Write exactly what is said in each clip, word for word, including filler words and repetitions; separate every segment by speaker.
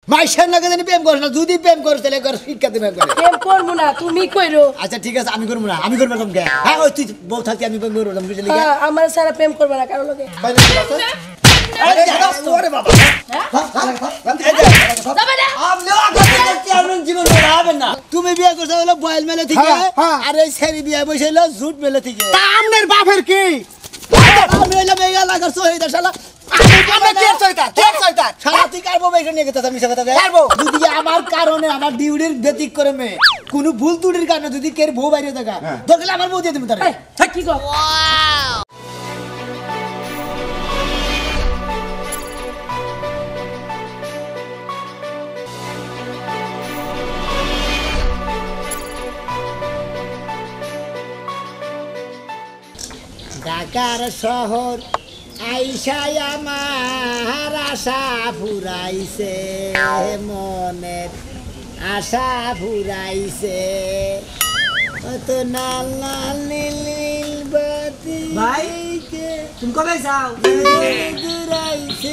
Speaker 1: মাইশার নাকি জানি প্রেম করছ না যদি প্রেম করছ তাহলে কর শিক্ষা দিবে করে
Speaker 2: প্রেম করব না তুমি কইরো
Speaker 1: আচ্ছা ঠিক আছে আমি করব না আমি করব না তোমাকে হ্যাঁ ওই তুই বউ থাকি আমি প্রেম করব তুমি লিখে
Speaker 2: হ্যাঁ আমার সারা প্রেম করবে না কারো লগে
Speaker 1: আরে ওরে বাবা তুমি বিয়ে করছো হলো বয়েল মেলে থেকে আর এই ছেড়ে বিয়ে বসে হলো ঝুট মেলে থেকে
Speaker 3: আমনের বাপের কি
Speaker 1: আমি হইলাম এই এলাকার শহীদ শালা আমার কারণে আমার ডিউটির ব্যতিক করে মেয়ে কোন ভুল ত্রুটির কারণে যদি কের বউ বাইরে থাকা দরকার আমার বউ দিয়ে তুমি তারা
Speaker 2: কি গো
Speaker 1: ঢাকার শহর আইসাই আমার আশা ফুরাইছে মনের আশা ফুরাইছে কত নাল নাল নীল নীল বাতি
Speaker 3: ভাই তুমি কবে যাও
Speaker 1: ফুরাইছে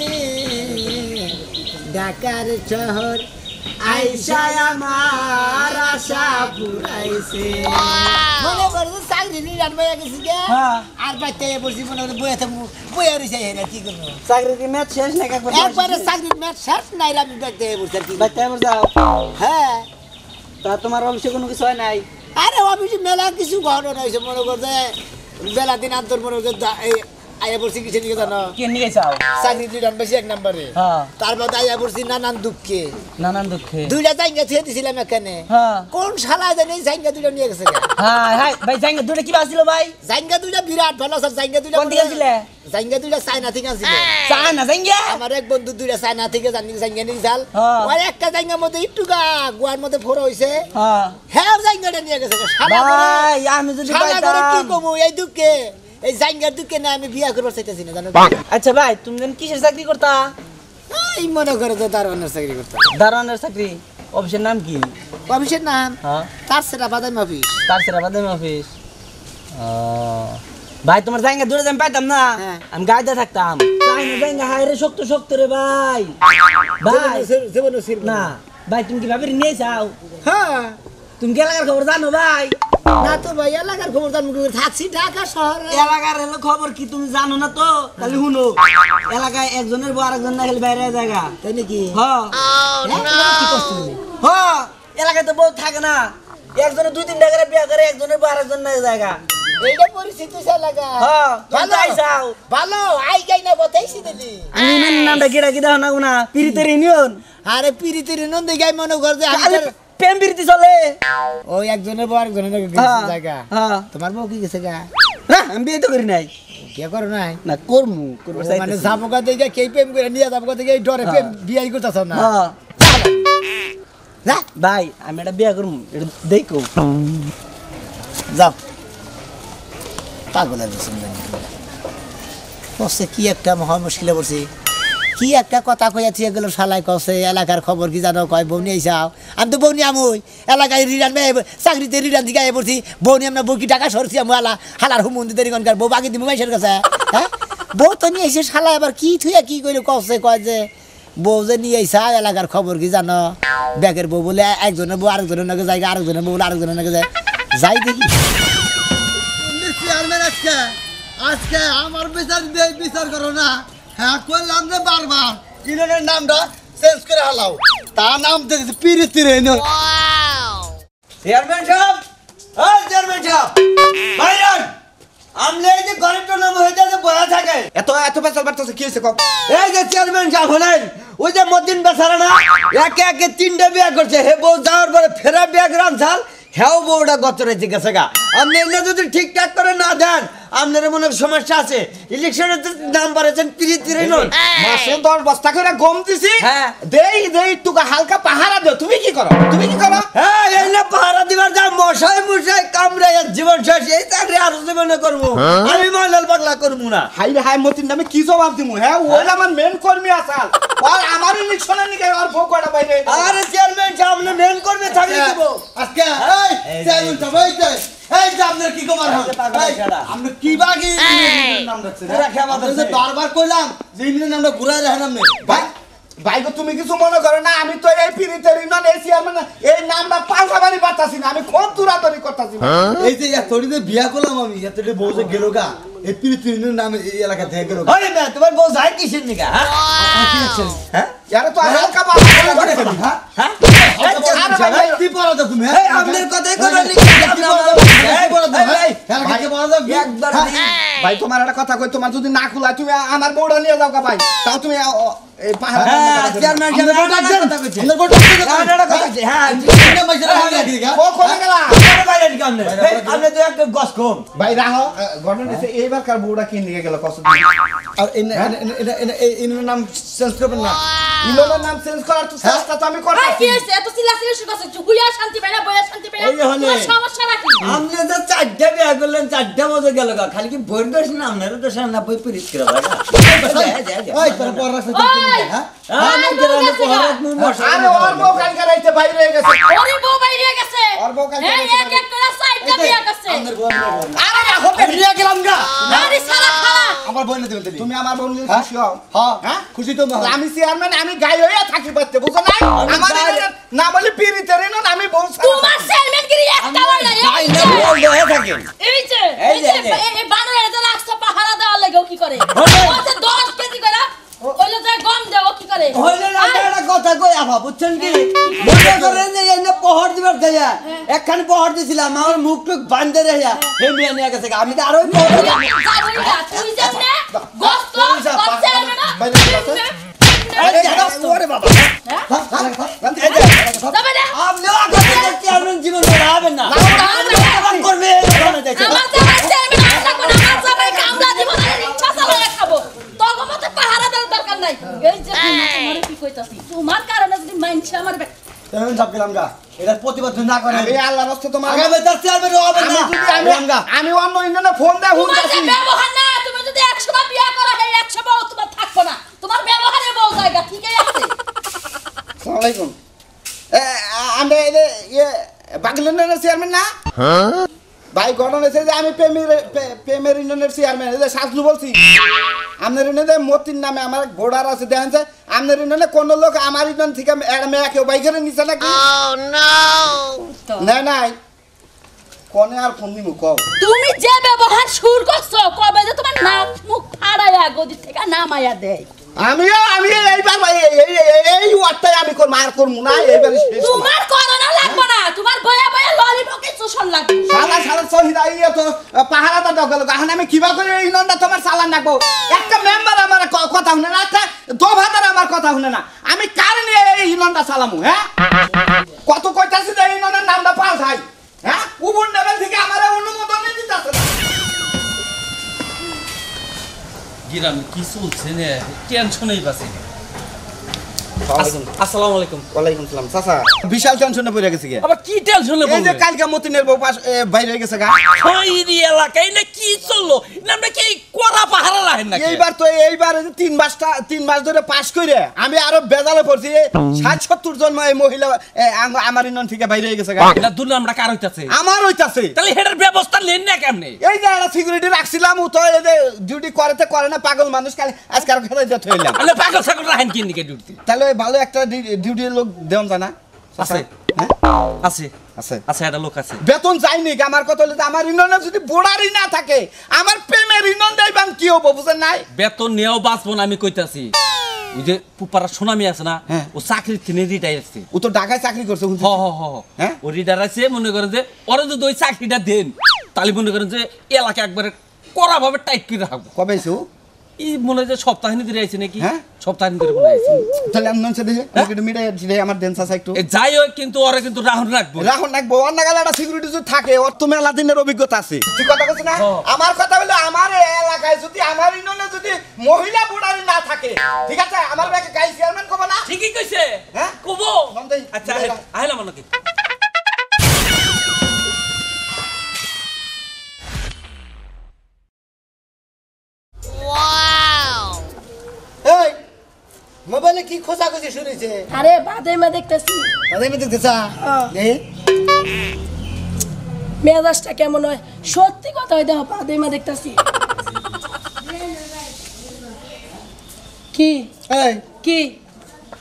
Speaker 1: ঢাকার শহর আইসাই আমার আশা ফুরাইছে মনে করছো চাকরি নিয়ে রানবে গেছি গে আর বাইতে বসি মনে করে বইতে বইয়া রইছে হেনা কি করব
Speaker 3: চাকরি কি ম্যাচ শেষ নাকি একবার
Speaker 1: একবারে চাকরি ম্যাচ শেষ নাই আমি বাইতে বসে কি
Speaker 3: বাইতে এবার যাও
Speaker 1: হ্যাঁ
Speaker 3: তা তোমার অফিসে কোনো কিছু হয় নাই
Speaker 1: আরে অফিসে মেলা কিছু ঘটনা হইছে মনে করতে বেলা দিন আন্তর মনে করতে এই আয়া পড়ছি কিছু নিয়ে জানো
Speaker 3: কি নিয়ে যাও
Speaker 1: চাকরি দুইটান বেশি এক নম্বরে
Speaker 3: হ্যাঁ
Speaker 1: তারপর আয়া পড়ছি নানান দুঃখে
Speaker 3: নানান দুঃখে
Speaker 1: দুইটা জায়গা ছেড়ে দিছিলাম এখানে
Speaker 3: হ্যাঁ
Speaker 1: কোন শালা জানি জায়গা দুইটা নিয়ে গেছে
Speaker 3: হ্যাঁ হ্যাঁ ভাই জাঙ্গা দুটো কি বাসছিল ভাই
Speaker 1: জায়গা দুইটা বিরাট ভালো স্যার জায়গা দুইটা
Speaker 3: কোন দিকে ছিলে
Speaker 1: জায়গা দুইটা চায়না থেকে আসছিল
Speaker 3: চা না জাঙ্গা
Speaker 1: আমার এক বন্ধু দুইটা চায়না থেকে জানি জায়গা নিয়ে যাল
Speaker 3: হ্যাঁ।
Speaker 1: আর একটা জায়গার মধ্যে একটু গা গুয়ার মধ্যে ফোড়া হইছে
Speaker 3: হ্যাঁ
Speaker 1: হ্যাঁ জায়গাটা নিয়ে গেছে শালা করে
Speaker 3: ভাই আমি যদি
Speaker 1: শালা করে কি
Speaker 3: পাইতাম
Speaker 1: কমু এই দুঃখে এই জায়গার দুঃখে না আমি বিয়া করবার চাইতেছি না জানো
Speaker 3: আচ্ছা ভাই তুমি যেন কিসের চাকরি করতা
Speaker 1: এই মনে করে তো দারোয়ানের চাকরি করতাম
Speaker 3: দারোয়ানের চাকরি অফিসের নাম কি
Speaker 1: অফিসের নাম
Speaker 3: হ্যাঁ
Speaker 1: তার সেটা বাদাম অফিস
Speaker 3: তার সেরা বাদাম অফিস ও ভাই তোমার জায়গা দূরে আমি পাইতাম না
Speaker 1: হ্যাঁ।
Speaker 3: আমি গাইতে থাকতাম চাইনা জায়গা হায় রে শক্ত শক্ত রে ভাই ভাই
Speaker 1: জীবনে সির
Speaker 3: না ভাই তুমি কি ভাবি নিয়ে যাও
Speaker 1: হ্যাঁ
Speaker 3: তুমি কি এলাকার খবর জানো ভাই
Speaker 1: না তো ভাই এলাকার খবর জানবো কি করে? থাকছি ঢাকা শহরে
Speaker 3: এলাকার হলো খবর কি তুমি জানো না তো তাহলে শুনো এলাকায় একজনের বউ আরেকজন না খেলে বাইরে জায়গা
Speaker 1: তাই নাকি
Speaker 3: হ্যাঁ
Speaker 1: কি করছো তুমি?
Speaker 3: হ্যাঁ এলাকায় তো বউ থাকে না একজনের দুই তিনটা করে বিয়ে করে একজনের বউ আরেকজন না জায়গা
Speaker 1: এইটা পরিস্থিতি এলাকা
Speaker 3: হ্যাঁ
Speaker 1: ভালো
Speaker 3: ভালো যাও
Speaker 1: ভালো আই গাই না বতাইছি দিলি
Speaker 3: আমি নামটা কিরা কি দাও না গুনা পিরিতের ইউনিয়ন
Speaker 1: আরে পিরিতির নন্দে গাই মনে কর যে আমি
Speaker 3: খালি
Speaker 1: তোর-
Speaker 3: প্রেম প্রীতি চলে
Speaker 1: ওই একজনের বউ আরেকজনের গেছে
Speaker 3: হ্যাঁ,
Speaker 1: জায়গা
Speaker 3: হ্যাঁ।
Speaker 1: তোমার বউ কি গেছে গা
Speaker 3: না আমি বিয়ে তো করি নাই
Speaker 1: কে করো নাই
Speaker 3: না করমু করবো
Speaker 1: ও মানে জামকা দেখে কে প্রেম করে নিয়ে জামকা দেখে এই ডরে প্রেম বিয়াই করতেছ না
Speaker 3: হ্যাঁ
Speaker 1: যা
Speaker 3: ভাই আমি এটা বিয়ে করবো এটা দেখো
Speaker 1: যাও পাগলের বেশি কষে কি একটা মহা মুশকিলে পড়ছি কি একটা কথা কইয়া থিয়ে গেল শালাই কষে এলাকার খবর কি জানো কয় বৌনি আইসাও আমি তো বৌনি আমই এলাকায় রিটার্ন চাকরিতে রিটার্ন দিকে আই পড়ছি বৌনি আমরা বউ কি টাকা সরছি আমি আলা হালার হুমন্দি দেরিগনকার বউ বাকি দিবো মাইসের কাছে হ্যাঁ বউ তো নিয়ে এসে শালা এবার কি থুয়া কি কইলে কষে কয় যে বউ যে নিয়ে আইসা এলাকার খবর কি জানো ব্যাগের বউ বলে একজনের বউ আরেকজনের নাকি যায় আরেকজনের বউ বলে আরেকজনের নাকি যায় যাই দেখি
Speaker 4: চেয়ারম্যান আজকে আজকে আমার বিচার দিয়ে বিচার করো না হ্যাঁ করলাম যে বারবার ইউনিয়নের নামটা চেঞ্জ করে হালাও তার নাম দেখেছি পিরিতি রে
Speaker 3: চেয়ারম্যান সাহেব ওই চেয়ারম্যান সাহেব ভাইরান আমলে এই যে গরিবটার নাম হয়ে যায় বয়া থাকে
Speaker 4: এত এত পেছাল বাড়তেছে কি হয়েছে কম
Speaker 3: এই যে চেয়ারম্যান সাহেব হলেন ওই যে মদিন বেচারা না একে একে তিনটা বিয়া করছে হে বউ যাওয়ার পরে ফেরা বিয়া গ্রাম ছাল হেও বউটা গত রয়েছে গেছে গা আপনি এগুলো যদি ঠিকঠাক করে না দেন আপনার মনে সমস্যা আছে ইলেকশনের নাম বাড়াচ্ছেন তিরিশ তিরিশ নন
Speaker 4: মাসে দশ বস্তা করে গম দিছি
Speaker 3: হ্যাঁ
Speaker 4: দেই দেই টুকা হালকা পাহারা দাও তুমি কি করো তুমি কি করো
Speaker 3: হ্যাঁ এই না পাহারা দিবার যা মশাই মশাই কামড়ে জীবন শেষ এই চাকরি আর জীবনে করবো আমি ময়লাল পাগলা করবো না
Speaker 4: হাই রে হাই মতির নামে কি জবাব দিমু হ্যাঁ ওই আমার মেন কর্মী আসাল আর আমার ইলেকশনের নিকে আর ভোগ কয়টা বাইরে
Speaker 3: আরে চেয়ারম্যান সামনে মেন করবে থাকলে দেব
Speaker 4: আজকে এই চেয়ারম্যান সাহেব এই যে এই যে আপনার কি কমার হন আপনি কি বাকি নাম রাখছেন
Speaker 3: পুরা খেয়া বাদ
Speaker 4: যে বারবার কইলাম যে ইংরেজি নামটা ঘুরাই রাখেন আপনি ভাই
Speaker 5: ভাই গো তুমি কিছু মনে করো না আমি তো এই পিরিতে রিনন এই চেয়ারম্যান এই নামটা পাল্টাবারই পারতাছি না আমি খুব দূরাদূরি করতাছি
Speaker 4: এই যে এতদিনে বিয়া করলাম আমি এতদিনে বউ যে গেল গা এই পিরিতির নাম এই এলাকা থেকে গেল গা
Speaker 3: আরে না তোমার বউ যায় কিসের নিগা হ্যাঁ
Speaker 5: হ্যাঁ ইয়ারে তো হালকা বাবা
Speaker 3: হ্যাঁ হ্যাঁ
Speaker 5: আরে ভাই
Speaker 4: কি পড়া দাও তুমি
Speaker 3: এই আমাদের কথাই কথা লিখে
Speaker 4: এই পড়া দাও হ্যাঁ এলাকা থেকে পড়া দাও
Speaker 3: একবার
Speaker 5: ভাই তোমার একটা কথা কই তোমার যদি না খুলা তুমি আমার বউটা নিয়ে যাও কা ভাই তাও তুমি এই পাহাড়
Speaker 3: হ্যাঁ চেয়ারম্যান সাহেব কথা কইছে
Speaker 4: আমরা বড়
Speaker 3: আমরা কথা কইছে হ্যাঁ
Speaker 4: এটা মাইজরা লাগে দিগা
Speaker 5: ও কোনে গেলা
Speaker 3: আরে বাইরে দিকে আমনে আমনে তো একটা গস কম
Speaker 5: ভাই রাহো ঘটনা এসে এইবার কার বউটা কিন নিয়ে গেল কষ্ট
Speaker 4: আর এই এই নাম চেঞ্জ করবেন না
Speaker 5: ইলোনের নাম চেঞ্জ করার তো চেষ্টা তো আমি
Speaker 2: আই
Speaker 5: করতেছি
Speaker 2: কি হইছে এত চিল্লাচিল্লি শুরু করছে চুকুইয়া শান্তি পায় না বইয়া শান্তি পায় না
Speaker 3: এই যে হলে।
Speaker 2: তোমার সমস্যা নাকি
Speaker 3: আমনে তো চারটা বিয়া করলেন চারটা মজা গেল গা খালি কি ভোট দোষ না আপনারা তো সামনে বই পিরিত করে ভাই
Speaker 4: ওই তোর পড়া রাখতে
Speaker 2: ওই
Speaker 4: হ্যাঁ
Speaker 3: আমি গ্রামে পহরাত মু মশা
Speaker 5: আরে ওর বউ কালকে রাইতে বাইরে হয়ে গেছে
Speaker 2: ওরে বউ বাইরে গেছে
Speaker 5: ওর বউ কালকে
Speaker 2: এই এক এক করে সাইডটা বিয়া করছে
Speaker 5: আরে রাখো
Speaker 4: বিয়া গেলাম গা
Speaker 2: আরে সারা খালা
Speaker 4: আমার বই না দিবেন
Speaker 5: তুমি আমার বউ নিয়ে খুশি হও
Speaker 4: হ্যাঁ
Speaker 5: হ্যাঁ
Speaker 4: খুশি তো না
Speaker 5: আমি চেয়ারম্যান আমি গাই হইয়া থাকি পারতে বুঝো না আমার এখানে না বলে পিরিতে রেনো আমি বউ ছাড়া
Speaker 2: তোমার চেয়ারম্যানগিরি একটা হয় না
Speaker 3: যাই না বল দেহে থাকে
Speaker 2: এই যে
Speaker 3: এই
Speaker 2: এই
Speaker 3: যে,
Speaker 2: যে
Speaker 3: এই যে।
Speaker 2: এই বানরের যে রাস্তা পাহারা দেওয়ার লাগে ও কি করে
Speaker 3: হলে।
Speaker 2: ও যে দশ কেজি করে ওইলো যে গম দেও ও কি করে
Speaker 3: হইলে না
Speaker 2: আয়,
Speaker 3: একটা কথা কই আফা বুঝছেন কি মনে করেন যে এনে পহর দিবার দেয়া একখান পহর দিছিলাম আমার মুখ টুক বান্ধে রেয়া হে মিয়া নিয়ে গেছে আমি তো আরো পহর দিলাম
Speaker 2: যাবই না, তুই যেমনে গোস্ত
Speaker 5: তুই যা,
Speaker 2: গোস্ত
Speaker 5: পাহারা
Speaker 2: চেয়ারম্যান না,
Speaker 5: বাইরে যা,
Speaker 2: তেমনে,
Speaker 3: এই যে,
Speaker 2: তেমনে
Speaker 3: ওরে বাবা
Speaker 2: হ্যাঁ? যাবে না?
Speaker 3: আপনি আগে চেয়ারম্যান জীবন হারাবেন না আপনি করবে
Speaker 2: আমার জামাই চেয়ারম্যান আর থাকবো না, আমার জামাই কামলা দিব না, রিকশা চালায়া খাবো। তোর মতো পাহারা দেওয়ার দরকার নাই। এই যে তুমি তোমারে কি কইতাছি, তোমার কারণে যদি মাইনছে আমার বে-
Speaker 4: তেমন সব গেলাম গা এটা প্রতিবাদ না করে
Speaker 5: আমি আল্লাহর রাস্তায় তোমার
Speaker 4: আগামী তার চেয়ারম্যান হবে
Speaker 5: আমি
Speaker 4: না
Speaker 5: যদি আমি আমি অন্য ইন্ডিয়ানে ফোন দেয় ফোন
Speaker 2: তোমার যে
Speaker 5: কাছি
Speaker 2: ব্যবহার না, তুমি যদি একশো বার বিয়া করো, এই একশো বউ তোমার থাকবো না। তোমার ব্যবহারে বউ জায়গা ঠিকই আছে।
Speaker 5: আসসালামু আলাইকুম এ আমরা এই যে ইয়ে বাগলেনের চেয়ারম্যান না ভাই গঠন হয়েছে যে আমি প্রেমের প্রেমের ইউনিয়নের চেয়ারম্যান এই যে সাজলু বলছি আপনার ইউনিয়নে মতির নামে আমার ঘোড়ার আছে দেখেন যে আপনার ইউনিয়নে কোন লোক আমার ইউনিয়ন থেকে একটা মেয়ে কেউ বাইক করে নিছে নাকি না নাই কোনে আর ফোন দিমু কও
Speaker 2: তুমি যে ব্যবহার শুরু করছো, কবে যে তোমার নাক মুখ ফাড়াইয়া গদি থেকে নামাইয়া দেয়।
Speaker 5: আমিও আমি এইবার ভাই এই এই- এই ওয়ার্ডটাই আমি করব আর করব না এইবারে শেষ না।
Speaker 2: তোমার করোনা লাগবে না, তোমার বয়া বয়া ললিপকে চুষণ লাগবে।
Speaker 5: সালা সালা শহীদ আইয়া তো পাহারাটা দাও গেল এখন আমি কিবা করে এই নন্দা তোমার চালান রাখবো একটা মেম্বার আমার ক- কথা শুনে না একটা দো ভাতার আমার কথা শুনে না আমি কার নিয়ে এই নন্দা চালামু হ্যাঁ কত কইতাছি যে এই নন্দার নামটা পাল্টাই হ্যাঁ উপর লেভেল থেকে আমার অনুমোদন দিতেছে না
Speaker 6: গিরামে কি চলছে নে টেনশনই পাচ্ছি আসসালামু আলাইকুম
Speaker 5: ওয়ালাইকুম সালাম চাচা বিশাল টেনশনে পড়ে গেছে কি
Speaker 6: আবার কি টেনশনে
Speaker 5: এই যে কালকে মতিনের বউ পাশ এ, বাইরে হয়ে গেছে গা
Speaker 6: খইরি এলাকায় না কি চললো নামটা কি কড়া পাহারা রাখেন নাকি
Speaker 5: এইবার তো এইবার এই যে তিন মাসটা তিন মাস ধরে পাস করে আমি আরো বেজালে পড়ছি এই ষাট সত্তর জন এই মহিলা এ, আম- আমার ইনন থেকে বাইরে হয়ে গেছে গা
Speaker 6: এটা দুর্নামটা কার হইতাছে
Speaker 5: আমার হইতাছে
Speaker 6: তাহলে হেডার ব্যবস্থা নেন না কেমনে
Speaker 5: এই যে একটা সিকিউরিটি রাখছিলাম ও তো এই যে ডিউটি করেতে করে না পাগল মানুষ কাল আজকে আর খেতে যেতে হইলাম
Speaker 6: আলে পাগল ছাগল রাখেন কি নিকে ডিউটি
Speaker 5: তাহলে ওই ভালো একটা ডিউটির লোক দেন জানা
Speaker 6: আছে
Speaker 5: হ্যাঁ
Speaker 6: আছে
Speaker 5: আছে
Speaker 6: আছে একটা লোক আছে
Speaker 5: বেতন চাইনি কি? আমার কথা হলো যে আমার ইউনিয়নে যদি বোড়ারই না থাকে আমার প্রেমের ইউনিয়ন দেইবান কি হবো বুঝেন নাই
Speaker 6: বেতন নিয়েও বাঁচবো না আমি কইতাছি ওই যে পুপারা সোনামি আছে না
Speaker 5: হ্যাঁ।
Speaker 6: ও চাকরির থেকে রিটায়ার আছে
Speaker 5: ও তো ঢাকায় চাকরি করছে
Speaker 6: হ হ হ হ।
Speaker 5: হ্যাঁ?
Speaker 6: ও রিটায়ার আছে মনে করেন যে ওরা যদি ওই চাকরিটা দেন তাহলে মনে করেন যে এলাকা একবারে কড়া ভাবে টাইট করে রাখবো
Speaker 5: কবে এসে ও?
Speaker 6: এই মনে হয় যে সপ্তাহিনী ধরে আইছে নাকি
Speaker 5: হ্যাঁ?
Speaker 6: সপ্তাহিনী ধরে মনে আইছে
Speaker 5: তাহলে আমি ননসে দেখে
Speaker 6: হ্যাঁ?
Speaker 5: একটু মিটাই দিলে আমার দেন চাচা একটু
Speaker 6: এ যাই হোক কিন্তু ওরা কিন্তু রাহুল রাখবো
Speaker 5: রাখুন রাখবো অন্য গেলে একটা সিকিউরিটি যদি থাকে ওর তো মেলা দিনের অভিজ্ঞতা আছে ঠিক কথা বলছি না
Speaker 6: হ্যাঁ।
Speaker 5: আমার কথা বলে আমার এই এলাকায় যদি আমার ইউনিয়নে যদি মহিলা বুড়ারি না থাকে ঠিক আছে আমার ব্যাকে গাই চেয়ারম্যান কবে না
Speaker 6: ঠিকই কইছে
Speaker 5: হ্যাঁ?
Speaker 6: কবো
Speaker 5: নন্দাই,
Speaker 6: আচ্ছা
Speaker 5: বুঝাইলা।
Speaker 6: আইলাম নাকি
Speaker 4: এই মোবাইলে কি খোঁজাখুঁজি শুনেছে
Speaker 2: আরে বাদে মে দেখতেছি
Speaker 4: তাদের মধ্যে দেখছা এই
Speaker 2: মেজাজটা কেমন হয়, সত্যি কথা হয় দেখো বাদে মে দেখতেছি। কি
Speaker 4: এই
Speaker 2: কি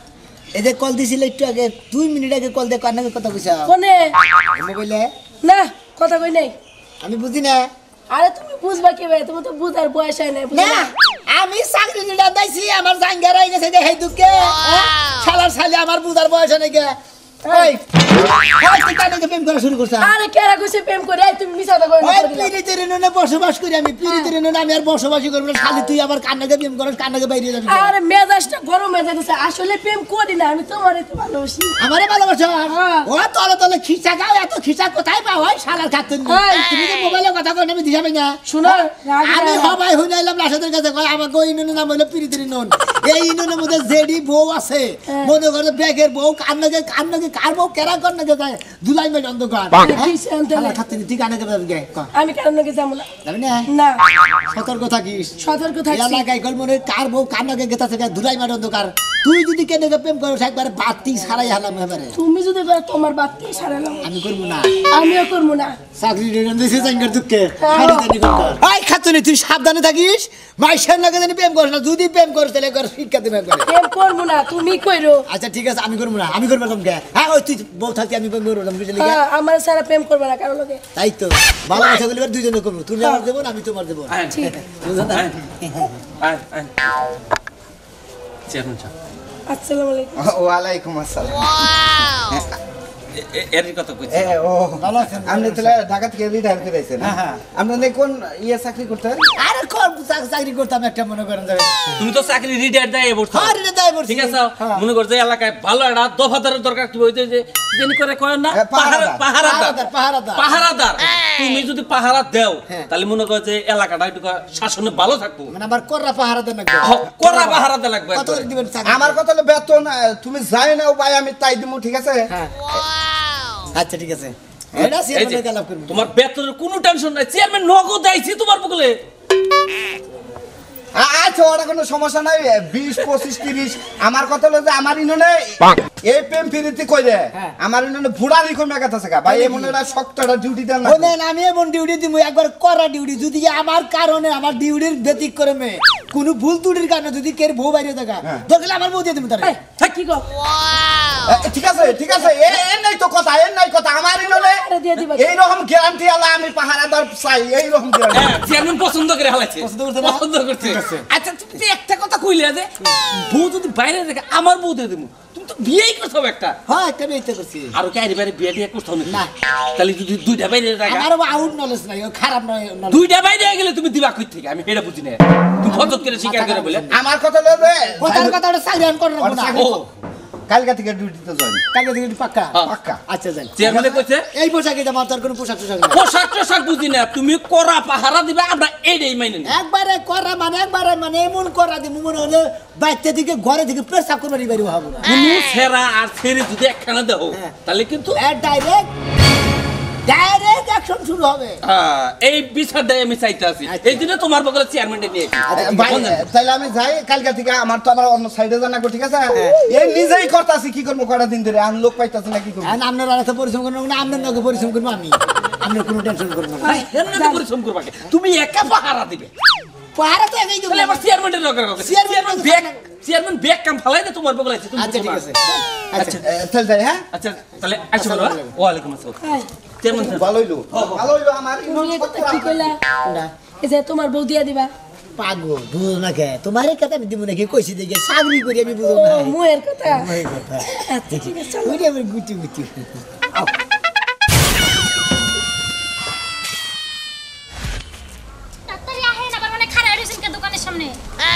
Speaker 1: এই যে কল দিছিল একটু আগে দুই মিনিট আগে কল দিয়ে কান্নাকে কথা কইছা
Speaker 2: কোনে
Speaker 1: মোবাইলে
Speaker 2: না কথা কই নাই
Speaker 1: আমি বুঝি না
Speaker 2: আরে তুমি বুঝবা কি ভাই তুমি তো বুঝার বয়স হয় না বুঝলা
Speaker 1: না আমি চাকরি নিলাম দাইছি আমার জাঙ্গার হয়ে গেছে যে হেই দুঃখে শালার শালি আমার বুঝার বয়স নেই গে এই ওই তুই কানে প্রেম করা শুরু করছা
Speaker 2: আরে কেরা কইছে প্রেম করে এই তুমি মিছা কথা কই না
Speaker 1: ওই পিরিতের ননে বসবাস করি আমি পিরিতের ননে আমি আর বসবাসই করব না শালি তুই আবার কান্নাকে প্রেম করছ কান্নাকে বাইরে যাবি
Speaker 2: আরে মেজাজটা গরম হয়ে যাচ্ছে আসলে প্রেম করি না আমি তোমারে তো ভালোবাসি
Speaker 1: আমারে ভালোবাসো
Speaker 2: হ্যাঁ।
Speaker 1: ও তলে তলে খিচা গাও এত খিচা কোথায় পাও ওই শালার খাতুন
Speaker 2: এই,
Speaker 1: তুমি যে মোবাইলে কথা কই আমি দিছাবে না
Speaker 2: শুনো রাগ
Speaker 1: আমি
Speaker 2: না।
Speaker 1: সবাই হইলাম রাশেদের কাছে কয় আমাকে ওই ইনুনের নাম হইলো পিরিতির নন এই ইনুনের মধ্যে জেডি বউ আছে মনে করে ব্যাগের বউ কান্নাকে কান্নাকে কার বউ কেরা কন্নাকে যায় দুলাই মে অন্ধকার
Speaker 2: কি শান্ত
Speaker 1: শালার খাতুন তুই কান্নাকে যাবি গে ক
Speaker 2: আমি কারণ নাকি যাবো না
Speaker 1: যাবি না
Speaker 2: না
Speaker 1: সতর্ক থাকিস
Speaker 2: সতর্ক থাকছি
Speaker 1: এলাকায় কল মনে কার বউ কান্নাকে গেতা থেকে দুলাই মে অন্ধকার তুই যদি কেনে প্রেম করিস একবার বাতি ছাড়াই হালাম এবারে
Speaker 2: তুমি যদি করো তোমার বাতি সারালাম
Speaker 1: আমি করবো না
Speaker 2: আমিও করবো না
Speaker 1: চাকরি রেজাল্ট দিছে জাঙ্গার দুঃখে
Speaker 2: হ্যাঁ।
Speaker 1: শাড়ি জানি করতে আই খাতুনি তুই সাবধানে থাকিস মাইশের লাগে জানি প্রেম করিস না যদি প্রেম করিস তাহলে কর শিক্ষা দিবে করে
Speaker 2: প্রেম করবো না তুমি কইরো
Speaker 1: আচ্ছা ঠিক আছে আমি করবো না আমি করবো তোমাকে হ্যাঁ ওই তুই বউ থাকতে আমি প্রেম করবো তুমি বুঝলি
Speaker 2: হ্যাঁ আমার সারা প্রেম করবে না কারো লগে
Speaker 1: তাই তো ভালোবাসা করলে এবার দুইজনে করবো তুমি আমার দেবো না আমি তোমার দেবো
Speaker 6: আয়
Speaker 2: ঠিক
Speaker 1: বুঝো না
Speaker 6: আয় আয় চেয়ারম্যান সাহেব
Speaker 2: আসসালামু আলাইকুম
Speaker 5: ওয়ালাইকুম আসসালাম
Speaker 6: এ- এ- এর কথা কইছি
Speaker 5: এ ও
Speaker 1: ভালো আছেন?
Speaker 5: আপনি তাহলে ঢাকা থেকে রিটায়ার করেছেন
Speaker 1: হ্যাঁ, হ্যাঁ।
Speaker 5: আপনাদের কোন ইয়ে চাকরি করতেন
Speaker 1: আরে কর চাক- চাকরি করতাম একটা মনে করেন যাবে
Speaker 6: তুমি তো চাকরি রিটায়ার দেয় বলছো
Speaker 1: হ্যাঁ রে দাই বলছি
Speaker 6: ঠিক আছে
Speaker 1: হ্যাঁ।
Speaker 6: মনে করছে এলাকায় ভালো একটা দফাদারের দরকার কি হইতে যে জানি করে কয় না
Speaker 5: হ্যাঁ, পাহারাদার।
Speaker 6: পাহারাদার
Speaker 1: পাহারাদার পাহারাদার
Speaker 6: পাহারাদার তুমি যদি পাহারা দেও
Speaker 1: হ্যাঁ।
Speaker 6: তাহলে মনে করো যে এলাকাটা একটু শাসনে ভালো থাকবো
Speaker 1: মানে আমার কররা পাহারা দেন না
Speaker 6: হ- কড়া পাহারাতে লাগবে
Speaker 1: কত
Speaker 6: একবারে।
Speaker 1: করে দিবেন চাকরি?
Speaker 5: আমার কথা হলো বেতন আহ, তুমি যাই নাও ভাই আমি তাই দিমু ঠিক আছে
Speaker 1: হ্যাঁ আচ্ছা ঠিক আছে এটা
Speaker 6: এই যে,
Speaker 1: সিয়ার গালাপ করব
Speaker 6: তোমার বেতনের কোনো টেনশন নাই চেয়ারম্যান নগদ আইছি তোমার বগলে
Speaker 5: আ- আচ্ছা ওটা কোনো সমস্যা নাই বিশ পঁচিশ তিরিশ আমার কথা হলো যে আমার ইননে এই প্রেম ফিরিতে কই দে
Speaker 1: হ্যাঁ।
Speaker 5: আমার ইননে ভুড়ারি কমে গেছে গা ভাই এমন একটা শক্ত একটা ডিউটি দেন না
Speaker 1: বলেন আমি এমন ডিউটি দিব একবার করা ডিউটি যদি আমার কারণে আমার ডিউটির ব্যতিক করে মে কোনো ভুল ত্রুটির কারণে যদি কের বউ বাইরে থাকা দরকার আমার বউ দিয়ে দেবো তার
Speaker 2: এই, হ্যাঁ, কি গো
Speaker 5: এ, ঠিক আছে ঠিক আছে এ এর নাই তো কথা এর নাই কথা আমার ইননে
Speaker 2: আরে দিয়ে দিবা
Speaker 5: এই রকম গ্যারান্টি আলা আমি পাহারাদার চাই এই রকম গ্যারান্টি
Speaker 6: হ্যাঁ, চেয়ারম্যান পছন্দ করে হালাইছে
Speaker 1: পছন্দ করছে না?
Speaker 6: পছন্দ করছে আচ্ছা তুমি তো একটা কথা কইলে যে বউ যদি বাইরে থাকে আমার বউ দিয়ে দেবো তুমি তো বিয়েই করতে হবে একটা
Speaker 1: হ্যাঁ একটা মেয়েতে করছি
Speaker 6: আরো কি আইরে বাইরে বিয়ে দিয়ে করতে হবে
Speaker 1: না।
Speaker 6: তাহলে যদি দুইটা বাইরে থাকে
Speaker 1: আমার আউট নলেজ নাই ও খারাপ নয় knowledge।
Speaker 6: দুইটা বাইরে গেলে তুমি দিবা কই থেকে আমি এটা বুঝি না তুমি ফজত করে স্বীকার করে বলে
Speaker 5: আমার কথা হলো যে
Speaker 1: কথার কথা ওটা চাকরি আন করার
Speaker 5: ওটা
Speaker 1: না
Speaker 5: চাকরি-
Speaker 6: ও
Speaker 5: কালকা থেকে ডিউটিতে জয়েন
Speaker 1: কালকে থেকে একটু পাক্কা
Speaker 6: হ্যাঁ।
Speaker 5: পাক্কা
Speaker 1: আচ্ছা যাই
Speaker 6: চেয়ারম্যানে কইছে
Speaker 1: এই পোশাকে জামা তার কোনো পোশাক টোশাক নাই
Speaker 6: পোশাক টোশাক বুঝি না তুমি করা পাহারা দিবা আমরা এইটাই মাইনে নিই
Speaker 1: একবারে করা মানে একবারে মানে এমন করা দিব মনে হলে বাচ্চা দিকে ঘরে থেকে পেশাব করবার বাড়ি হবো না
Speaker 6: কোনো ছেঁড়া আর ছেড়ে যদি একখানা দেও
Speaker 1: হ্যাঁ।
Speaker 6: তাহলে কিন্তু
Speaker 1: ডাইরেক্ট ডাইরেক্ট অ্যাকশন শুরু হবে
Speaker 6: আহ, এই বিচার দেয় আমি চাইতে আছি
Speaker 1: আচ্ছা।
Speaker 6: এই জন্য তোমার বগলে চেয়ারম্যানটা নিয়ে এসেছি।
Speaker 1: আচ্ছা, ঠিক
Speaker 5: ভাই
Speaker 6: বলেন।
Speaker 5: তাহলে আমি যাই কালকা থেকে আমার তো আবার অন্য সাইডে জানা ঠিক আছে এই নিজেই করতাছি কি করবো কয়টা দিন ধরে আমি লোক পাইতাছি না কি করবো
Speaker 1: আর আপনার আর এত পরিশ্রম করবো না আপনার নগে পরিশ্রম করবো আমি আপনার কোনো টেনশন করবো না
Speaker 6: ভাই, এমনি তো পরিশ্রম করবা কে? তুমি একা পাহারা দিবে
Speaker 1: পাহারা তো একাই দেবো
Speaker 6: তাহলে আবার চেয়ারম্যানের দরকার হবে
Speaker 1: chairman
Speaker 6: chairman bag chairman bag কাম ফালাই দে তোমার বগলে আছে তুমি
Speaker 1: আচ্ছা ঠিক
Speaker 6: করবা।
Speaker 1: আছে
Speaker 6: আচ্ছা
Speaker 1: আচ্ছা
Speaker 5: এ, তাহলে যাই হ্যাঁ
Speaker 6: আচ্ছা তাহলে আইসো বলো হ্যাঁ? ওয়ালাইকুম আসসালাম
Speaker 2: হ্যাঁ,
Speaker 6: চেয়ারম্যান সাহেব,
Speaker 5: ভালো হইলো ভালো হইলো আমার
Speaker 2: তুমি এই কথা কি কইলা এই যে তোমার বউ দিয়া দিবা
Speaker 1: পাগল বুঝো না কে তোমার কথা আমি দিব নাকি কইছি দেখে চাকরি করি আমি বুঝো
Speaker 2: ও
Speaker 1: না
Speaker 2: মুয়ের কথা
Speaker 1: ওই কথা
Speaker 2: আচ্ছা ঠিক আছে চলো।
Speaker 1: ওইটা আমার গুটি গুটি
Speaker 7: তাড়াতাড়ি আহেন আবার মানে খারাপ হয়েছেন কে দোকানের সামনে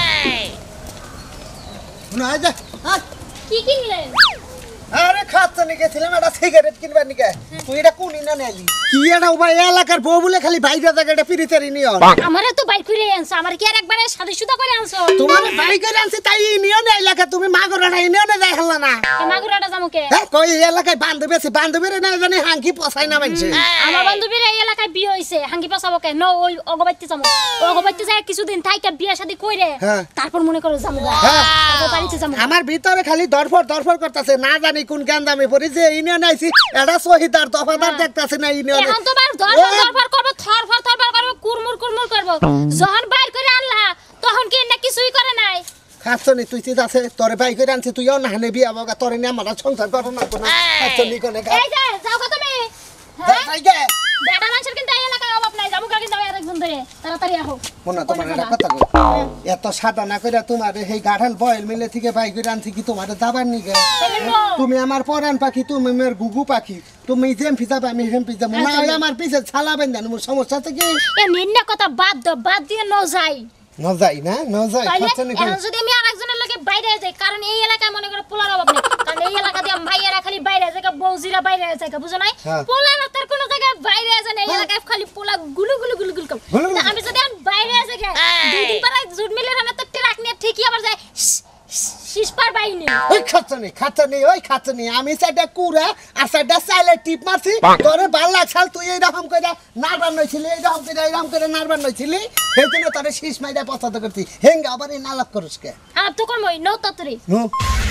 Speaker 4: না যা
Speaker 7: কি কিনলেন
Speaker 4: আরে খাচ্ছা নিকে ছিলাম একটা সিগারেট কিনবার নিকে তুই এটা কোন ইনা নেলি কি এটা ভাই এলাকার বউ বলে খালি বাইরে জায়গাটা পিরিতেরি নিও
Speaker 7: আমারে তো বাইক করে আনছো আমার কি আর একবারে সাদা সুদা করে আনছো
Speaker 4: তোমার বাইকের আনছে তাই নিও না এলাকা তুমি মাগরাটা নিও না যাই হল্লা না
Speaker 7: এ মাগুরাটা জামুকে
Speaker 4: হ্যাঁ কই এলাকায় বান্ধবী আছে বান্ধবীর না জানি হাঙ্কি পছাই না মানছে
Speaker 7: আমার বান্ধবীর এই এলাকায় বিয়ে হইছে হাঙ্গি পাসাবো কে ন ওই অগবাইতে যাবো অগবাইতে যায় কিছুদিন থাইকা বিয়া শাদি কইরে
Speaker 4: হ্যাঁ।
Speaker 7: তারপর মনে করো জামুগা
Speaker 4: হ্যাঁ।
Speaker 7: তারপর বাড়িতে যাবো
Speaker 4: আমার ভিতরে খালি দরফর দরফর করতেছে না জানি কোন গান দামি পড়ি যে ইউনিয়ন আইছি এটা শহীদার দফাদার দেখতাছে না ইউনিয়ন
Speaker 7: এখন তো বার ধরফর ধরফর করবো থরফর থরফর করবো কুরমুর কুরমুর করবো যখন বাইর করে আনলা তখন কি না কিছুই করে নাই
Speaker 4: খাচ্ছনি তুই চিজ আছে তোরে বাই করে আনছি তুইও না হানে বিয়া বাবা তোরে নিয়ে আমার সংসার করো না কোনো খাচ্ছনি কোনে
Speaker 7: এই যে যাও কত তুমি হ্যাঁ
Speaker 4: যাইগে
Speaker 7: বেটা মানুষের কিন্তু এই এলাকায় অভাব নাই যাবো কিন্তু আমি আরেকজন ধরে তাড়াতাড়ি আহো
Speaker 4: মনে তোমার একটা কথা কই এত সাদা না কইরা তোমার এই গাঠাল বয়েল মিলে থেকে বাই করে আনছি কি তোমার যাবার নিগে তুমি আমার পরান পাখি তুমি আমার গুগু পাখি তুমি যেম ফিজাবে আমি হেম ফিজাবো না হলে আমার পিছে ছালাবেন জানো মোর সমস্যা থেকে
Speaker 7: এ মিন্না কথা বাদ দাও বাদ দিয়ে ন যাই
Speaker 4: ন যাই না ন যাই
Speaker 7: তাইলে
Speaker 4: খাচ্ছনি
Speaker 7: এখন যদি আমি আরেকজনের লগে বাইরে যাই কারণ এই এলাকায় মনে করো পোলার অভাব নেই কারণ এই এলাকা দিয়ে ভাইয়েরা খালি বাইরে যায় বউজিরা বাইরে যায় বুঝো নাই পোলার তার কোনো জায়গায় বাইরে যায় না এই এলাকায় খালি পোলা গুলু গুলু গুলু গুলু করে আমি যদি আমি বাইরে যাই দুই দিন পরে জুট মিলে রানা তো ট্রাক নিয়ে ঠিকই আবার যায় শিশপার বাইনে
Speaker 4: ওই খাচ্ছনি খাচ্ছনি ওই খাচ্ছনি আমি সাইডে কুড়া আর সাইডে সাইলে টিপ মারছি তোরে ভাল লাগছাল তুই এইরকম কইরা নারবার নইছিলি এইরকম কইরা এইরকম কইরা নারবার নইছিলি সেইজন্য তোরে শীষ মাইরা পছন্দ করছি হেঙ্গা আবার এই নালাপ করস কে
Speaker 7: হ্যাঁ তো কোন মই নো ততরি
Speaker 4: নো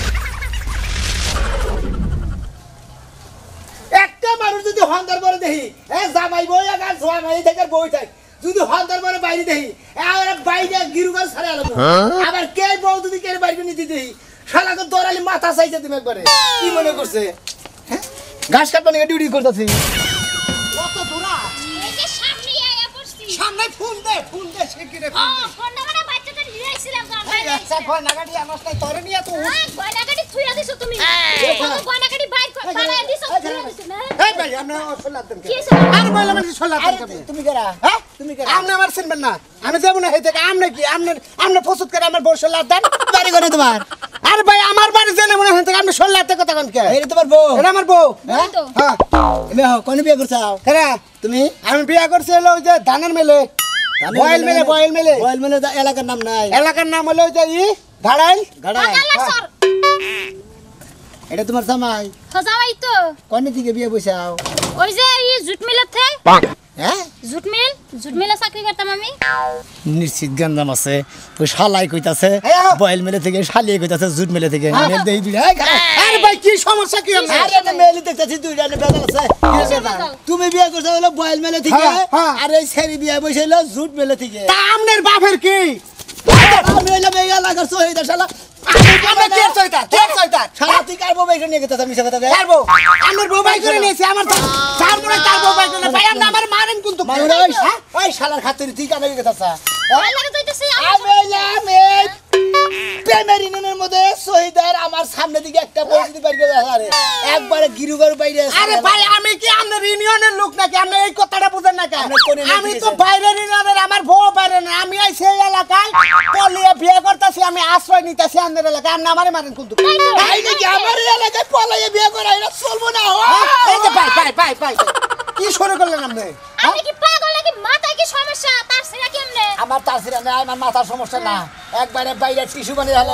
Speaker 1: একটা মানুষ যদি হন্দার পরে দেখি এ জামাই বই আর জামাই থেকে বই থাক যদি হন্দার পরে বাইরে দেখি আর বাইরে গিরুগাল ছাড়া আলো আবার কে বউ যদি কে বাইরে নিতে দেখি শালাকে দরালি মাথা চাইছে তুমি একবারে কি মনে করছে হ্যাঁ ঘাস কাটবা নিয়ে ডিউটি করতেছি
Speaker 4: কত দূরা
Speaker 7: এই যে সামনে আয়া পড়ছি
Speaker 4: সামনে ফোন দে ফোন দে শিগগিরে
Speaker 7: ও ফোনটা মানে বাচ্চাদের নিয়েছিলাম তো বাইরে
Speaker 4: আচ্ছা কই নাগাড়ি আনস্তাই তোরে নিয়ে তুই
Speaker 7: আই গয়নাগাড়ি থুইয়া দিছো তুমি কত গয়নাগাড়ি বাইর কর বানায় দিছো থুইয়া দিছো না
Speaker 4: এই ভাই আমরা অসলাত দেন
Speaker 7: কি হইছে
Speaker 4: আর বললাম আমি সলাত
Speaker 1: আরে
Speaker 4: দেন
Speaker 1: তুমি কেরা
Speaker 4: হ্যাঁ
Speaker 1: তুমি কেরা
Speaker 4: আপনি আমার চিনবেন না আমি যাব না হেতে আপনি কি আপনি আপনি প্রস্তুত করে আমার বউ সলাত দেন
Speaker 1: বাড়ি করে তোমার
Speaker 4: আরে ভাই আমার বাড়ি জেনে মনে হয় আপনি সলাতে কথা কোন কে
Speaker 1: এই তোমার বউ
Speaker 4: এটা আমার বউ
Speaker 7: হ্যাঁ তো
Speaker 4: হ্যাঁ
Speaker 1: এমে হো কোন বিয়ে করছাও
Speaker 4: হ্যাঁ
Speaker 1: তুমি
Speaker 4: আমি বিয়া করছি হলো ওই যে ধানের মেলে বয়েল মেলে বয়েল মেলে
Speaker 1: বয়েল মেলে এলাকার নাম নাই
Speaker 4: এলাকার নাম হলো ওই যে ই ঘাড়াইল
Speaker 1: গাড়াই
Speaker 7: কালা সর
Speaker 1: এটা তোমার জামাই
Speaker 7: খজামাই তো
Speaker 1: কোন থেকে বিয়ে বসাও
Speaker 7: ওই যে এই জুট মিলাতে
Speaker 1: হ্যাঁ
Speaker 7: জুট মিল জুট মিলে চাকরি করতাম আমি
Speaker 1: নিশ্চিত গঞ্জাম আছে ওই শালাই কইতাছে
Speaker 4: হ্যাঁ।
Speaker 1: বয়েল মেলে থেকে শালিয়ে কইতাছে জুট মেলে থেকে মেল দেই দুই
Speaker 4: আরে ভাই কি সমস্যা কি আপনার
Speaker 1: আরে না মেলি দেখতাছি দুইটা নে বেজাল আছে তুমি বিয়ে করছো হলো বয়েল মেলে থেকে
Speaker 4: হ্যাঁ, হ্যাঁ।
Speaker 1: আর এই ছেড়ি বিয়ে বসাইলো জুট মেলে থেকে
Speaker 4: তা আমনের বাপের কি
Speaker 1: আমি হইলাম এই এলাকার শহীদ শালা
Speaker 4: আমরা কে সইতা কে সইতা
Speaker 1: শালা তুই কার বউ বাইকে নিয়ে গেছিস আমি সে কথা
Speaker 4: তার বউ আমার বউ বাই করে নিয়েছে আমার চার মনে তার বউ বাই করে ভাই আপনি আমার মারেন কিন্তু
Speaker 1: মানে ওই ওই শালার খাতির তুই কানে গেছিস
Speaker 7: ওই লাগে যাইতেছি
Speaker 1: আমি হইলাম এই প্রেমের ইউনিয়নের মধ্যে শহীদার আমার সামনে দিকে একটা বউ যদি বাইরে গেছে আরে একবারে গিরুগার বাইরে
Speaker 4: আরে ভাই আমি কি আপনার ইউনিয়নের লোক নাকি আপনি এই কথাটা বুঝেন না কেন
Speaker 1: আপনি কোন ইউনিয়ন
Speaker 4: আমি
Speaker 1: থেকে
Speaker 4: তো
Speaker 1: এসেছেন?
Speaker 4: বাইরের ইউনিয়নের আমার বউ বাইরে না আমি এই সেই এলাকায় পলিয়ে বিয়ে করতেছি আমি আশ্রয় নিতেছি আপনার এলাকায় আপনি আমারে মারেন কিন্তু
Speaker 1: এই যে আমার এলাকায় পলাইয়ে বিয়ে করা এটা চলবো না ও
Speaker 4: এই যে ভাই ভাই ভাই ভাই কি শুরু করলেন আপনি
Speaker 7: আমি কি পাগল নাকি মাথায় কি সমস্যা তার সেটা কেমনে
Speaker 1: আমার তার ছিল না আমার মাথার সমস্যা না একবারে বাইরে টিস্যু বানিয়ে হলো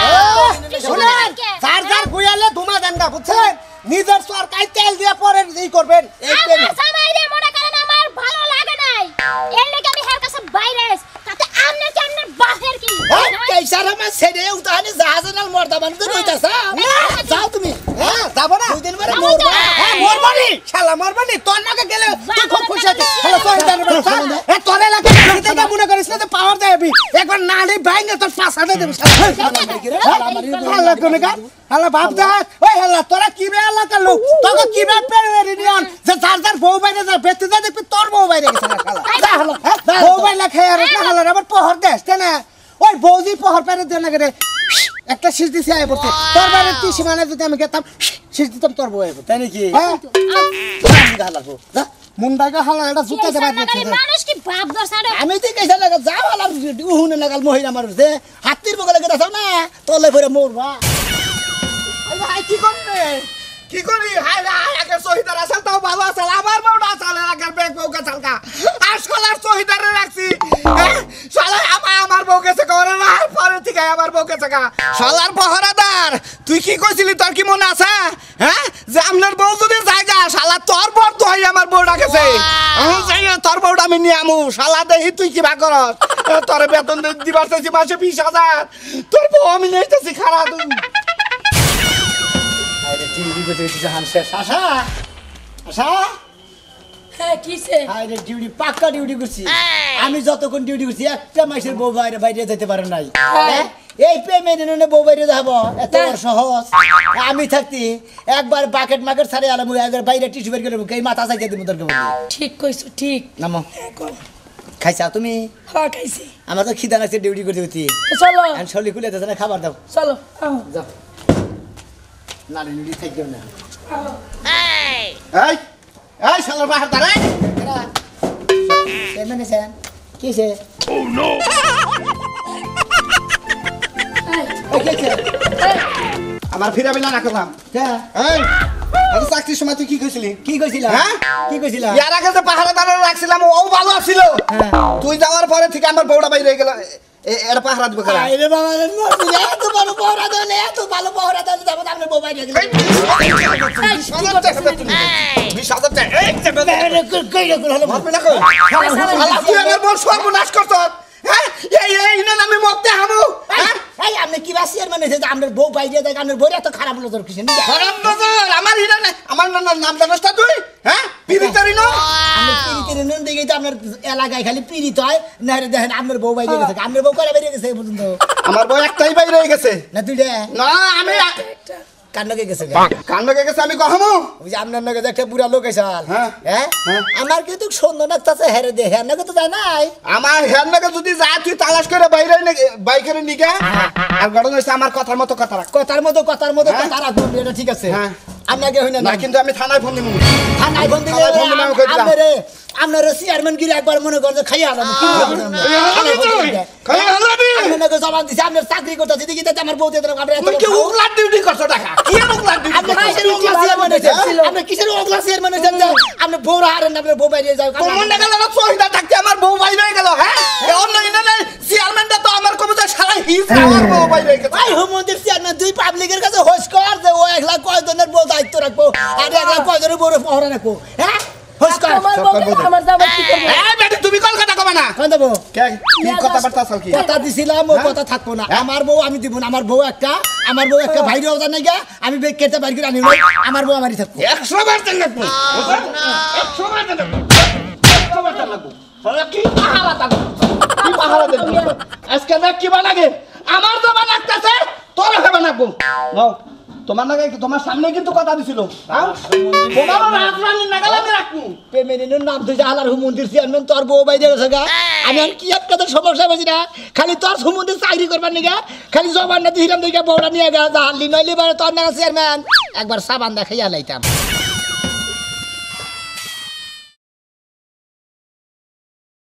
Speaker 4: শুনেন যার যার গুয়ালে ধুমা দেন না বুঝছেন নিজের সরকার তেল দিয়ে পরে এই করবেন এই প্রেম
Speaker 7: আমার জামাইরে মনে করেন আমার ভালো লাগে নাই এর লাগি আমি হের কাছে বাইরে আইছি তাতে আমনে কি আমনে বাহের কি
Speaker 1: কেসার আমার ছেড়ে উঠানে জাহাজে নাল মর্দা বানতে রইতাছা যাও তুমি
Speaker 4: হ্যাঁ যাব না
Speaker 1: দুই দিন পরে মরবা
Speaker 4: হ্যাঁ মরবানি শালা মরবানি তোর নাকে গেলে তুই খুব খুশি আছিস হ্যালো তোর দাঁড়াবে এ তোর এলাকায় খেতে না মনে করিস না তো পাওয়ার দেবি একবার নালি ভাঙে তোর পাছা দে দেব শালা কোনে কা শালা বাপ দা ওই শালা তোরা কি বে এলাকা লোক তোকে কি বে পেরে নিয়ন যে যার যার বউ বাইরে যা বেতে যা দেখবি তোর বউ বাইরে গেছে শালা যা হলো বউ বাইরে খেয়ে আর শালা আবার পহর দেস না ওই বউজি পহর পেরে দেন না রে একটা শীষ দিছি আয় পড়তে তোর বাড়ির টিসি মানে যদি আমি গেতাম শীষ দিতাম তোর বউ আয়
Speaker 1: তাই নাকি
Speaker 4: হ্যাঁ
Speaker 1: গালাবো
Speaker 4: মুন্ডাকে হালা এটা জুতা দেবা দিতে
Speaker 7: মানুষ কি বাপ দর সাড়ে
Speaker 1: আমি তো কেসা লাগা যাও আলাম উহুনে লাগাল মহিলা মানুষ দে হাতির বগলে গেতা না তলে পরে মরবা
Speaker 4: আরে ভাই কি করবে কি করি হাই হাই আগে শহীদার আসল তাও ভালো আসল আমার বউটা আসল আগের ব্যাগ বউকে চালকা আসল আর শহীদারে রাখছি শালা আমার আমার বউকে চাকা ওরে না পরে থেকে আমার বউকে চাকা শালার পহরাদার তুই কি কইছিলি তোর কি মনে আছে হ্যাঁ যে আপনার বউ যদি জায়গা শালা তোর বর তো হই আমার বউটা গেছে আমি যাই তোর বউটা আমি নিয়ে আমু শালা দেহি তুই কি ভাগ করস তোর বেতন দিবার চাইছি মাসে বিশ হাজার তোর বউ আমি নিতেছি খারাপ
Speaker 1: আরে ডিউটি করতে গেছি জাহান শেষ আশা আশা
Speaker 2: হ্যাঁ কিসে
Speaker 1: আরে ডিউটি পাক্কা ডিউটি করছি আমি যতক্ষণ ডিউটি করছি একটা মাসের বউ বাইরে বাইরে যেতে পারে নাই হ্যাঁ এই পেমেন্ট এনে বউ বাইরে যাবো এত সহজ আমি থাকতি একবার বাকেট মাকেট ছাড়ে আলাম একবার বাইরে টিস্যু বের করে এই মাথা চাইতে দিব তোর
Speaker 2: ঠিক কইছো ঠিক
Speaker 1: নামো
Speaker 2: হ্যাঁ, কর।
Speaker 1: খাইছা তুমি
Speaker 2: হ্যাঁ খাইছি
Speaker 1: আমার তো খিদা লাগছে ডিউটি করতে হতি
Speaker 2: তো চলো
Speaker 1: আর শলি খুলে দিতে না খাবার দাও
Speaker 2: চলো আও।
Speaker 1: যাও নাড়ি নুড়ি থাকবে না
Speaker 5: এই এই শালার বাহার দাঁড়াই
Speaker 1: চেয়ারম্যান এসেন কি হয়েছে
Speaker 2: এই,
Speaker 1: কি হয়েছে
Speaker 2: এই,
Speaker 5: আমার ফিরা বিলা না করলাম
Speaker 1: হ্যাঁ
Speaker 5: এই আরে চাকরির সময় তুই কি কইছিলি
Speaker 1: কি কইছিলা
Speaker 5: হ্যাঁ?
Speaker 1: কি কইছিলা
Speaker 5: ইয়ার আগে যে পাহাড়ে দাঁড়ানো রাখছিলাম ও ভালো আছিল
Speaker 1: হ্যাঁ।
Speaker 5: তুই যাওয়ার পরে থেকে আমার বউটা বাইরে গেল এর পাহারা দিব কেন
Speaker 1: আরে বাবা রে মরছি এত ভালো পহরা দেন এত ভালো পহরা দেন যাব আপনি মোবাইল রেখে
Speaker 5: বিশ হাজার টাকা বেতন দিবি। বিশ হাজার টাকা এই যে বেতন।
Speaker 1: কই রে কই হলো
Speaker 5: মারবি না কই? শালা তুই আমার বউ সর্বনাশ করছস। হ্যাঁ? এই এই না আমি মরতে হামু। হ্যাঁ?
Speaker 1: এই আপনি কি বাসি এর মানে যে আপনার বউ বাইরে দেখ আপনার বউ এত খারাপ নজর কিসের নিয়ে
Speaker 5: খারাপ নজর আমার হিরা না আমার না না- নাম জানোস না তুই? হ্যাঁ? পিরিতারি না?
Speaker 1: আপনি পিরিতের নুন দেখেই তো আপনার এলাকায় খালি পিরিত হয় না রে দেখেন আপনার বউ বাইরে গেছে আপনার বউ করে বাইরে গেছে এই পর্যন্ত
Speaker 5: আমার বউ একটাই বাইরে গেছে।
Speaker 1: না দুইটা
Speaker 5: না আমি
Speaker 1: কান্নকে গেছে
Speaker 5: কান লগে গেছে আমি কহমু।
Speaker 1: ওই যে আপনার নগে যে একটা বুড়া লোক এসাল
Speaker 5: হ্যাঁ।
Speaker 1: হ্যাঁ আমার কিন্তু সুন্দর নাকতাছে হেরে দে হ্যাঁ নাকি তো যায় নাই
Speaker 5: আমার হের নাকি যদি যা তুই তালাশ করে বাইরে বাইকের নিগে আর গড়ন হইছে আমার কথার মতো কথা রাখ।
Speaker 1: কথার মতো কথার মতো
Speaker 5: হ্যাঁ?
Speaker 1: কথা রাখুন এটা ঠিক আছে
Speaker 5: হ্যাঁ।
Speaker 1: আপনাকে হইনা
Speaker 5: না
Speaker 1: না
Speaker 5: কিন্তু আমি থানায় ফোন দিব।
Speaker 1: থানায় ফোন দিলে
Speaker 5: থানায় ফোন দিলে আমি কই দিলাম।
Speaker 1: আপনারে আপনারে চেয়ারম্যান গিরি একবার মনে করছে খাইয়া আলাম কি করবেন
Speaker 5: এই হালাবি তুই খাই হালাবি
Speaker 1: আপনাকে জবান দিছে আপনার চাকরি করতেছে দেখি তো আমার বউ দিয়ে আমরা
Speaker 5: তুই কি উগলার ডিউটি করছ টাকা কি আর উগলার ডিউটি
Speaker 1: আপনি কিসের ওগলা চেয়ারম্যান হয়েছেন আপনি কিসের ওগলা চেয়ারম্যান হয়েছেন যে আপনি বউ হারেন আপনার বউ বাইরে যাও
Speaker 5: কোন না গেল না সহিদা থাকতে আমার বউ বাইরে হয়ে গেল হ্যাঁ এ অন্য ইনানে চেয়ারম্যানটা তো আমার কবজা সারা হিস আমার বউ বাইরে হয়ে গেছে
Speaker 1: ভাই হুমন্দির চেয়ারম্যান দুই পাবলিকের কাছে হোস কর যে ও একলা কয়জনের বউ দায়িত্ব রাখবো আর একলা কয়জনের বউ পহরা রাখবো হ্যাঁ হোস কর
Speaker 2: আমার বউ আমার জামাই কি করবে
Speaker 5: এই বেটি তুমি কলকাতা কবে না
Speaker 1: কোন দেবো
Speaker 5: কে কি কথা বার্তা চল কি
Speaker 1: কথা দিছিলাম ও কথা থাকবো না আমার বউ আমি দিব না আমার বউ একটা আমার বউ একটা ভাইরে ওজা নাই গা আমি বেগ কেটে বাইর করে আনি আমার বউ আমারই থাকবো
Speaker 5: একশো বার তেল লাগবো একশো বার তেল লাগবো একশো বার তেল লাগবো সারা কি পাহারা দাও কি পাহারা দেব আজকে না কি বানাগে আমার তো বানাকতাছে তোর হবে বানাবো নাও তোমার নাকি তোমার সামনে কিন্তু কথা দিছিল তোমার রাজরানী নাগাল আমি রাখবো
Speaker 1: পেমেন্টের নাম তুই আলার হুমন্দির চেয়ারম্যান তোর বউ বাইরে গেছে গা আমি আর কি একটা তো সমস্যা বুঝি না খালি তোর হুমন্দির চাকরি করবার নিগা খালি জবান না দিলাম দিকে বউটা নিয়ে গা যা হাল্লি নইলে তোর না চেয়ারম্যান একবার সাবান দেখাইয়া লাইতাম